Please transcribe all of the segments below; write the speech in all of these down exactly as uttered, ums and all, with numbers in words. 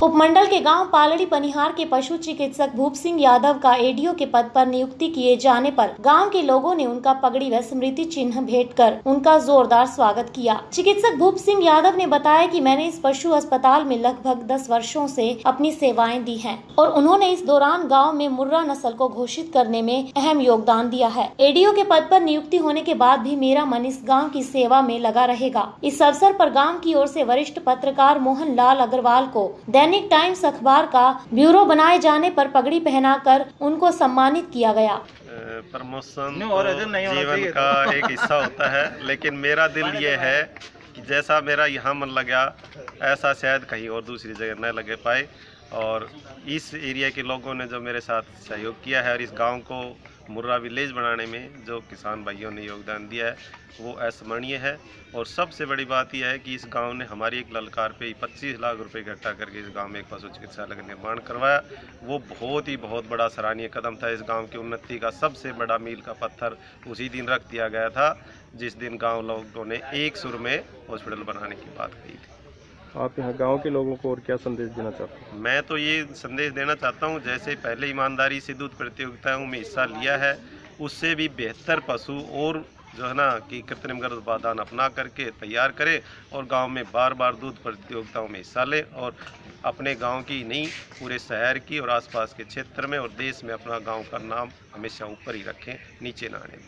उपमंडल के गांव पालड़ी पनिहार के पशु चिकित्सक भूप सिंह यादव का एडीओ के पद पर नियुक्ति किए जाने पर गांव के लोगों ने उनका पगड़ी व स्मृति चिन्ह भेंट कर उनका जोरदार स्वागत किया। चिकित्सक भूप सिंह यादव ने बताया कि मैंने इस पशु अस्पताल में लगभग दस वर्षों से अपनी सेवाएं दी हैं और उन्होंने इस दौरान गाँव में मुर्रा नस्ल को घोषित करने में अहम योगदान दिया है। एडीओ के पद पर नियुक्ति होने के बाद भी मेरा मन इस गाँव की सेवा में लगा रहेगा। इस अवसर पर गाँव की ओर से वरिष्ठ पत्रकार मोहन लाल अग्रवाल को दैनिक टाइम्स अखबार का ब्यूरो बनाए जाने पर पगड़ी पहनाकर उनको सम्मानित किया गया। प्रमोशन तो जीवन का एक हिस्सा होता है, लेकिन मेरा दिल ये है कि जैसा मेरा यहाँ मन लगा ऐसा शायद कहीं और दूसरी जगह न लगे पाए। और इस एरिया के लोगों ने जो मेरे साथ सहयोग किया है और इस गांव को मुर्रा विलेज बनाने में जो किसान भाइयों ने योगदान दिया है वो अस्मरणीय है। और सबसे बड़ी बात यह है कि इस गांव ने हमारी एक ललकार पे पच्चीस लाख रुपए इकट्ठा करके इस गांव में एक पशु चिकित्सालय का निर्माण करवाया। वो बहुत ही बहुत बड़ा सराहनीय कदम था। इस गांव की उन्नति का सबसे बड़ा मील का पत्थर उसी दिन रख दिया गया था जिस दिन गाँव लोगों ने एक सुर में हॉस्पिटल बनाने की बात कही थी। आप यहाँ गांव के लोगों को और क्या संदेश देना चाहते हैं? मैं तो ये संदेश देना चाहता हूँ, जैसे पहले ईमानदारी से दूध प्रतियोगिताओं में हिस्सा लिया है उससे भी बेहतर पशु और जो है ना कि कृत्रिम गर्भाधान अपना करके तैयार करें और गांव में बार बार दूध प्रतियोगिताओं में हिस्सा लें और अपने गांव की नहीं पूरे शहर की और आसपास के क्षेत्र में और देश में अपना गांव का नाम हमेशा ऊपर ही रखें, नीचे ना आने।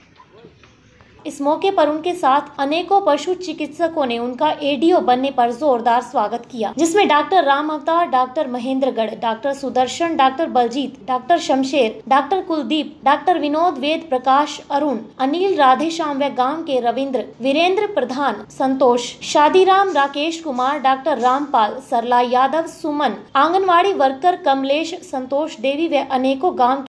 इस मौके पर उनके साथ अनेकों पशु चिकित्सकों ने उनका एडीओ बनने पर जोरदार स्वागत किया, जिसमें doctor Ram Avatar, doctor Mahendragarh, doctor Sudarshan, doctor Baljeet, doctor Shamsher, doctor Kuldeep, doctor Vinod, Ved Prakash, Arun, Anil, Radheshyam व गांव के रविंद्र, वीरेंद्र प्रधान, संतोष, शादीराम, राकेश कुमार, डॉक्टर रामपाल, सरला यादव, सुमन, आंगनवाड़ी वर्कर कमलेश, संतोष देवी व अनेकों गाँव